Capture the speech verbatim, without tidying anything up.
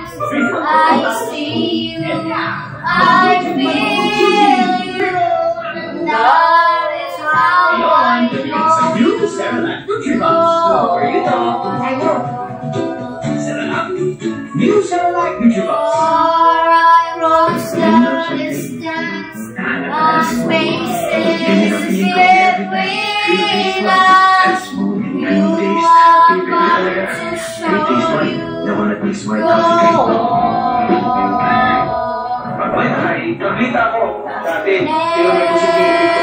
I see you, I feel you, and that is how I know you. New Saralak Nutribox. For I cross the distance of spaces between us. You are about to show you go. Ay, kaklita ko. Dati, pero may kusog